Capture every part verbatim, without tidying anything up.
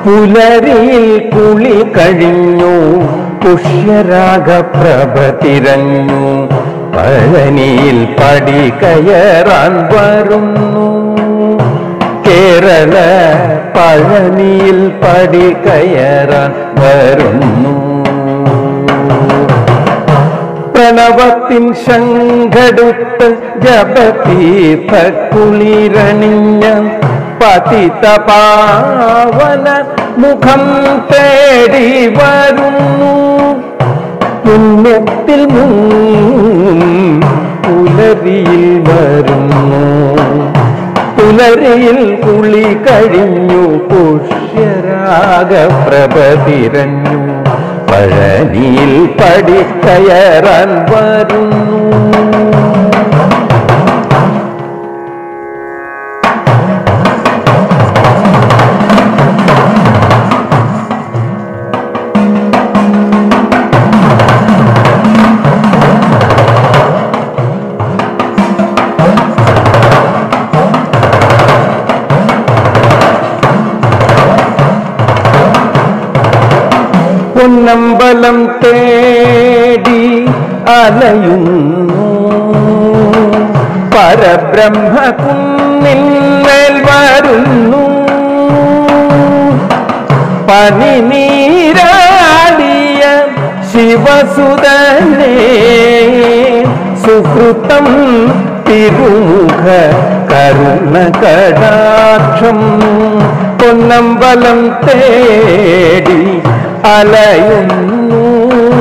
പുലരിയിൽ കുളി കഴിഞ്ഞു പുഷ്യരാഗപ്രഭ തിരഞ്ഞു പഴനിയിൽ പടി കയറാൻ വരുന്നു. കേരള പഴനിയിൽ പടി കയറാൻ വരുന്നു. പ്രണവത്തിൻ ശംഖടുത്ത് ജപതീർത്ഥ കുളിരണിഞ്ഞ പതിത പാവന മുഖം തേടി വരുന്നു. പുണ്യത്തിൽ പുലരിയിൽ വരുന്നു. പുലരിയിൽ കുളി കഴിഞ്ഞു പുഷ്യരാഗപ്രഭ തിരഞ്ഞു പഴനിയിൽ പടി കയറാൻ വരുന്നു. പൊന്നമ്പലം തേടി അലയുന്നു. പരബ്രഹ്മ കുന്നിന്മേൽ വരുന്നു. പനിനീരാടിയ ശിവസുതനേ സുഹൃതം തിരുമുഖ കരുണ കടാക്ഷം. പൊന്നമ്പലം തേടി അലയുന്നു.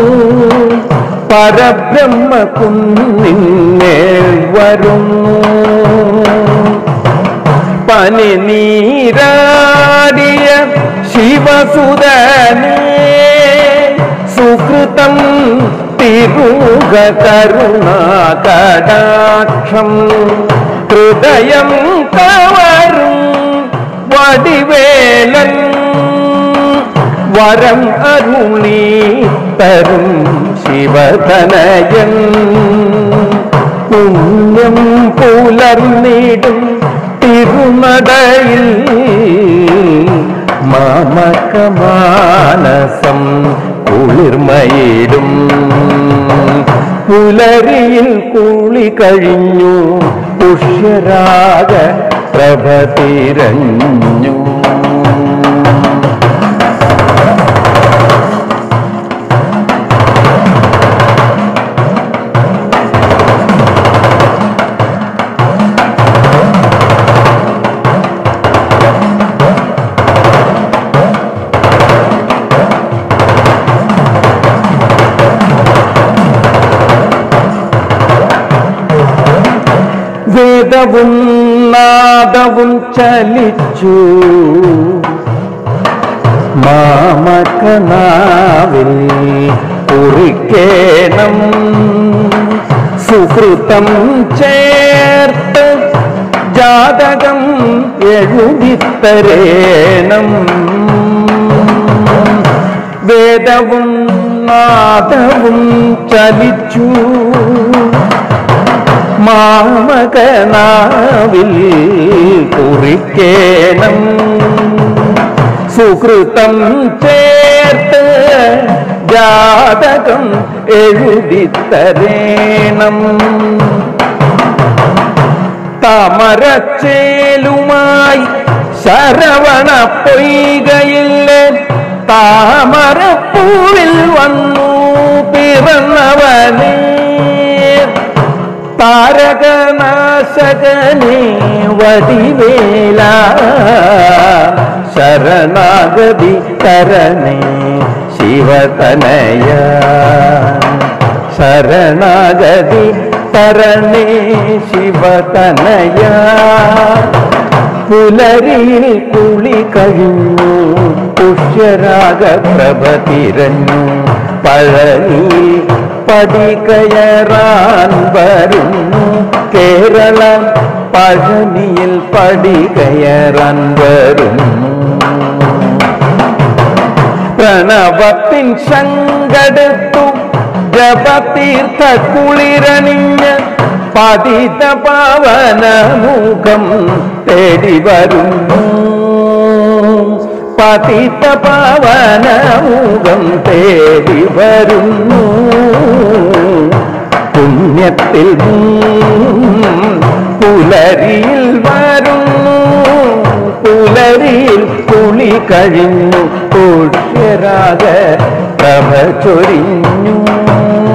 പരബ്രഹ്മ കുന്നിന്മേൽ വരുന്നു. പനിനീരാടിയ ശിവസുതനേ സുഹൃതം തിരുമുഖ കരുണാ കടാക്ഷം. ഹൃദയം കവരും വടിവേലൻ വരം അരുളി തരും ശിവതനയൻ. പുണ്യം പുലർന്നിടും തിരുനടയിൽ മാമകമാനസം കുളിർമയിടും. പുലരിയിൽ കുളി കഴിഞ്ഞു പുഷ്യരാഗ പ്രഭ തിരഞ്ഞു. വേദവും നാദവും ചലിച്ചു മാമകനാവിൽ കുറിക്കേണം. സുഹൃതം ചേർത്ത് ജാതകം എഴുതിത്തരേണം. വേദവും നാദവും ചലിച്ചു മാമകനാവിൽ കുറിക്കേണം. സുഹൃതം ചേർത്ത് ജാതകം എഴുതിത്തരേണം. താമരച്ചേലുമായി ശരവണ പൊയ്കയില്ലേ താമരപ്പൂവിൽ വന്നു പിറന്നവനേ. താരകനാശകനേ വടിവേല ശരണാഗതി തരണേ ശിവതനയ. ശരണാഗതി തരണേ ശിവതനയ. പുലരിയിൽ കുളി കഴിഞ്ഞു പുഷ്യരാഗപ്രഭ തിരഞ്ഞു പഴനിയിൽ പടി കയറാൻ വരുന്നു. കേരള പഴനിയിൽ പടി കയറാൻ വരുന്നു. പ്രണവത്തിൻ ശങ്കടുത്തു ജപതീർത്ഥ കുളിരണിഞ്ഞ് പതിത പാവന മുഖം തേടി വരുന്നു. പതിത പാവനമുഖം തേടി വരുന്നു. പുണ്യത്തിൽ പുലരിയിൽ വരുന്നു. പുലരിയിൽ കുളി കഴിഞ്ഞു പുഷ്യരാഗ പ്രഭ ചൊരിഞ്ഞു.